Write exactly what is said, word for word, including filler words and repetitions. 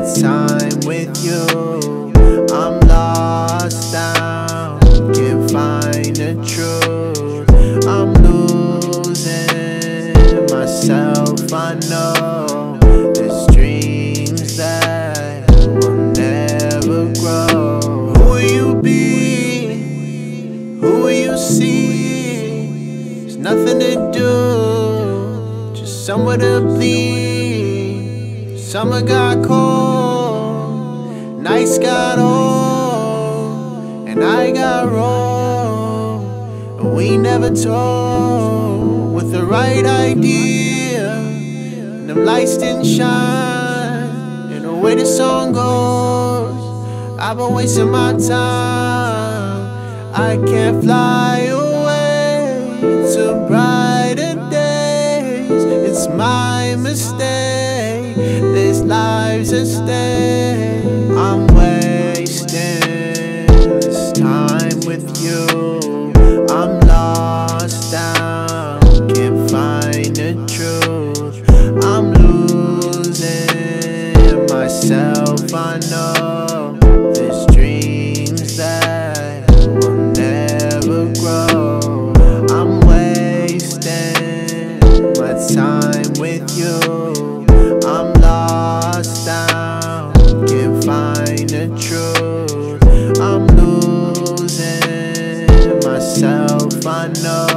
time with you. I'm lost now, can't find the truth. I'm losing myself, I know. There's dreams that will never grow. Who will you be? Who will you see? There's nothing to do, just somewhere to bleed. Summer got cold, nights got old, and I got rolled. And we never told with the right idea, and them lights didn't shine. And the way the song goes, I've been wasting my time. I can't fly away to brighter days. It's my mistake, there's lives at stake. I'm wasting this time with you. I'm lost down, can't find the truth. I'm losing myself, I know. There's dreams that will never grow. I'm wasting my time with you. I'm lost down, can't find the truth. I'm losing myself, I know.